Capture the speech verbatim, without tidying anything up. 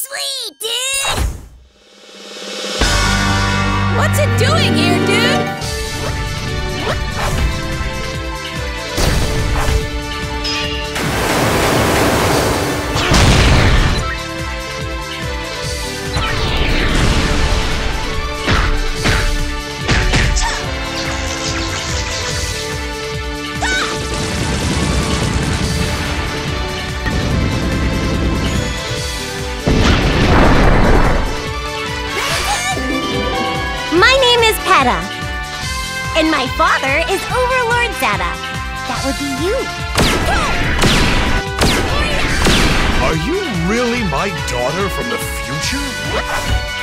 Sweet, dude! What's it doing here, dude? Zeta. And my father is Overlord Zeta. That would be you. Are you really my daughter from the future?